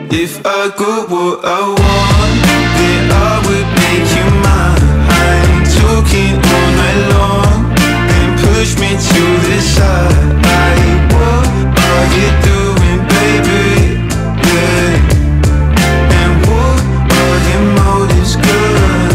If I got what I want, then I would make you mine. Talking all night long, then push me to the side. What are you doing, baby? Yeah. And what are your motives, girl?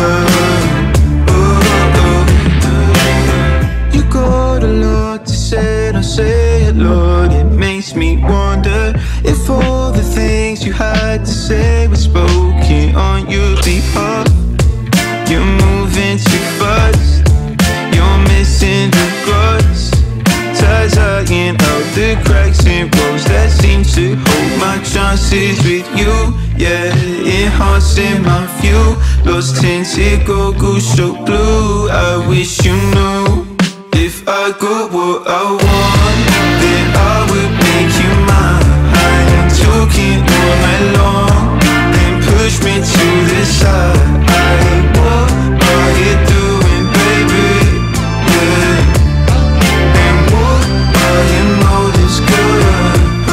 You got a lot to say, don't say it, Lord. It makes me wonder if all the things you had to say were spoken on your behalf. You're moving too fast, you're missing the guts. Ties iron out the cracks in roads that seem to hold my chances with you. Yeah, enhancing my view. Lost tinted goggles so blue. I wish you knew. If I got what I want, then I would make you mine. Talking all night long, then push me to the side. What are you doing, baby? Yeah. And what are your motives, girl?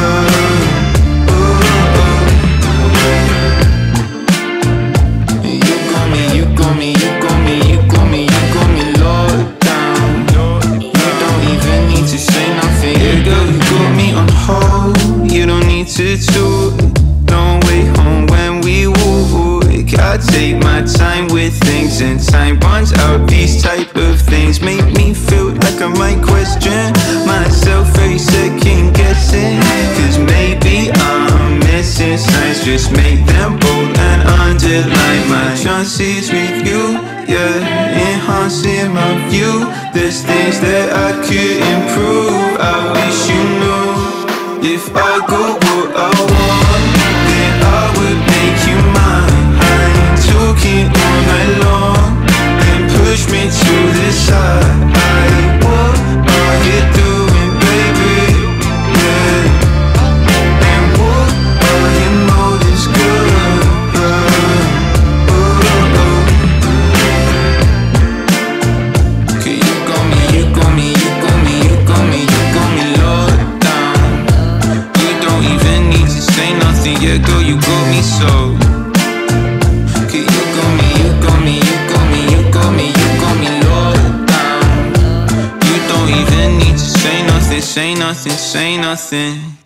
You got me, you got me, you got me, you got me, you got me locked down. You don't even need to say nothing. Yeah, girl, you got me on hold. You don't need to talk. Don't wait home when we walk. I take my time with things, and time runs out. These type of things make me feel like I might question myself, very second guessing. Cause maybe I'm missing signs. Just make them bold and underline my chances with you. Yeah, enhancing my view. There's things that I could improve. I wish you knew. If I got what I want, then I would make you mine. Talking all night long, then push me to the side. What are you doing, baby? Yeah. And what are your motives, girl? Okay, you got me, you got me, you got me, you got me, you got me locked down. You don't even need to say nothing, yeah, girl, you got me so. Say nothing, say nothing.